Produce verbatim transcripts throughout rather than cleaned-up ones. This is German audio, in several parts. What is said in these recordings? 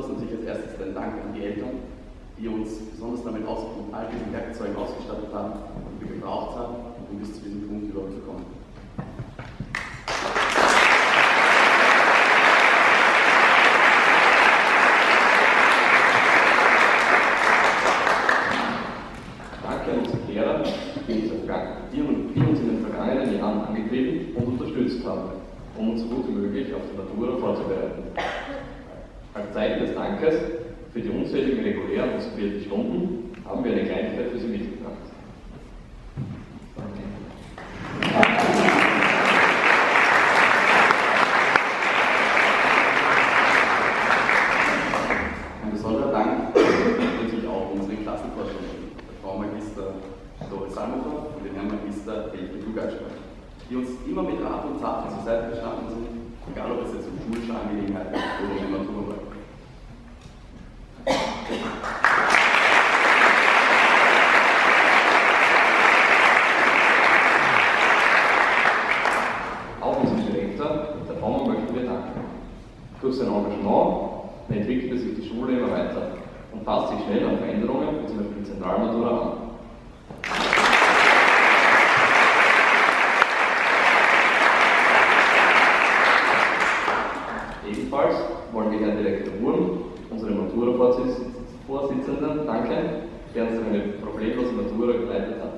besonders natürlich als erstes den Dank an die Eltern, die uns besonders damit aus mit all diesen Werkzeugen ausgestattet haben, die wir gebraucht haben, um bis zu diesem Punkt überhaupt zu kommen. Danke an unsere Lehrer, die uns in den vergangenen Jahren angetrieben und unterstützt haben, um uns so gut wie möglich auf die Matura vorzubereiten. Als Zeichen des Dankes für die unzähligen regulären und subierten Stunden haben wir eine Kleinigkeit für Sie mitgebracht. Ein besonderer Dank geht natürlich auch unseren Klassenvorständen, der Frau Magister Doris Salmofer und dem Herrn Magister Elke Dugatschka, die uns immer mit Rat und Tat zur Seite gestanden sind, egal ob es jetzt um schulische Angelegenheiten oder um die Matura war. Auch unserem Direktor, der Frau, möchten wir danken. Durch sein Engagement entwickelte sich die Schule immer weiter und passt sich schnell an Veränderungen, wie zum Beispiel die Zentralmatura, an. Ebenfalls wollen wir Herrn Direktor Wurm, unserem Matura-Vorsitzenden, danken, der uns durch eine problemlose Matura geleitet hat.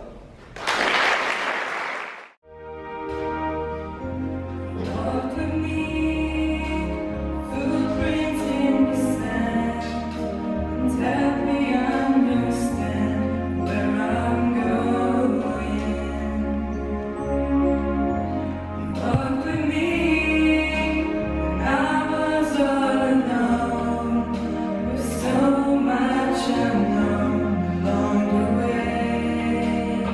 So much unknown along the way.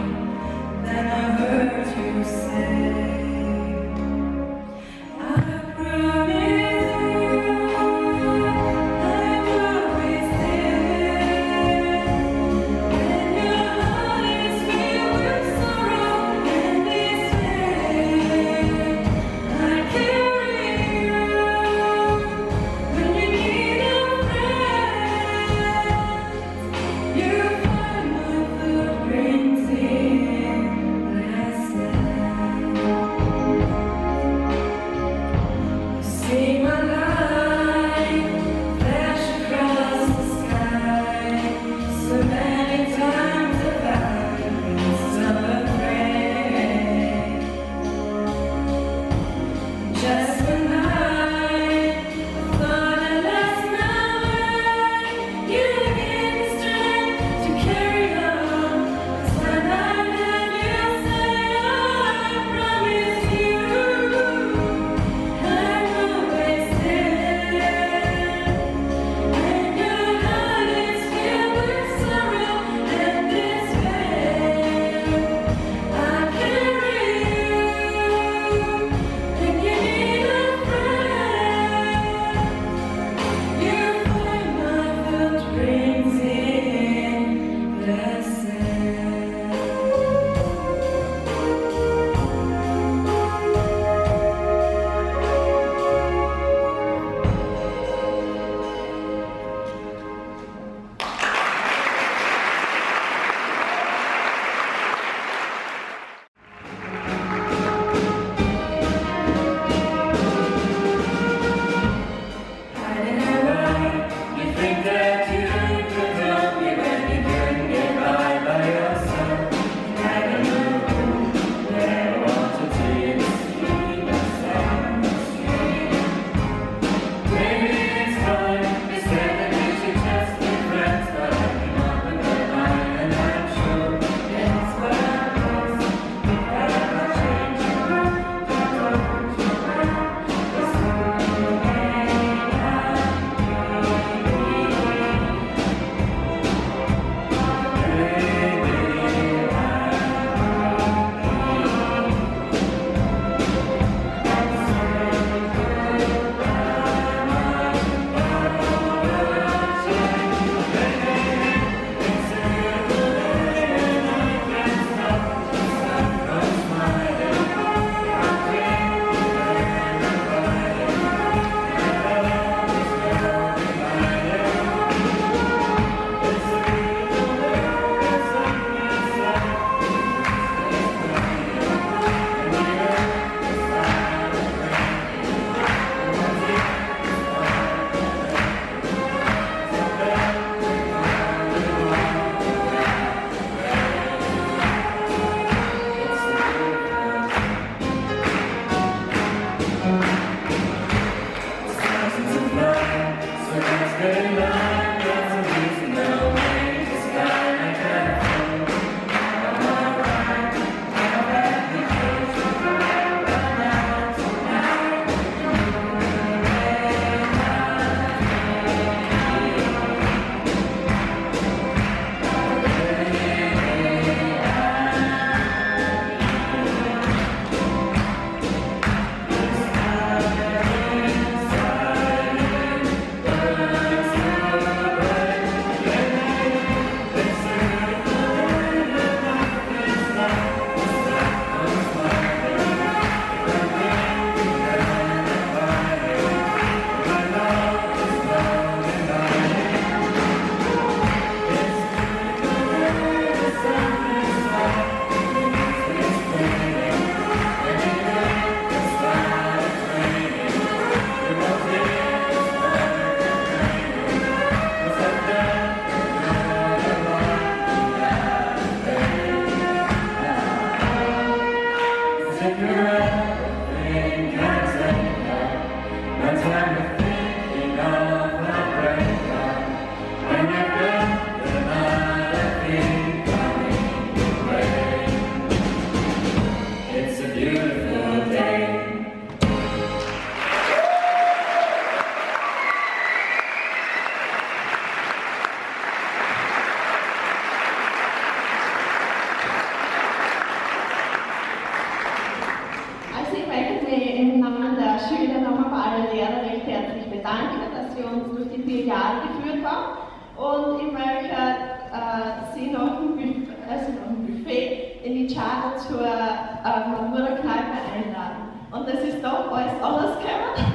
Im Namen der Schüler nochmal bei allen Lehrern recht herzlich bedanken, dass Sie uns durch die vier Jahre geführt haben. Und ich möchte äh, Sie noch ein, Buffet, also noch ein Buffet in die Charter zur äh, Matura-Kneipe einladen. Und das ist doch alles anders gekommen.